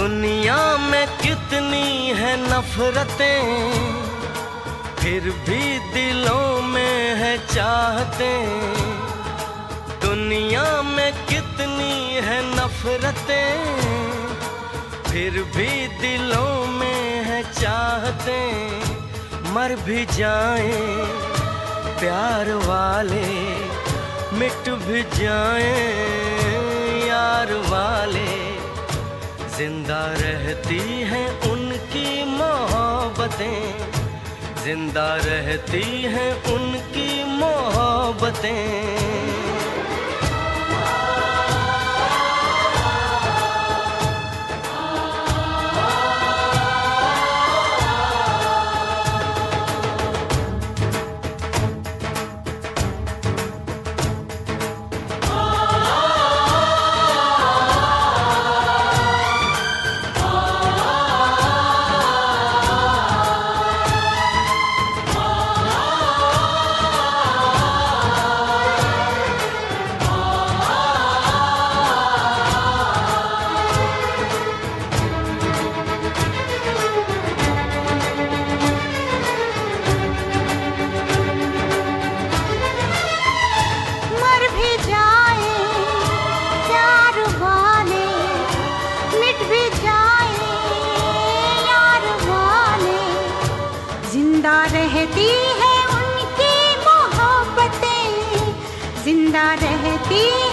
दुनिया में कितनी है नफरतें, फिर भी दिलों में है चाहतें। दुनिया में कितनी है नफरतें, फिर भी दिलों में है चाहतें। मर भी जाएं प्यार वाले, मिट भी जाएं यार वाले, जिंदा रहती हैं उनकी मोहब्बतें, जिंदा रहती हैं उनकी मोहब्बतें। जिंदा रहती है उनकी मोहब्बतें, जिंदा रहती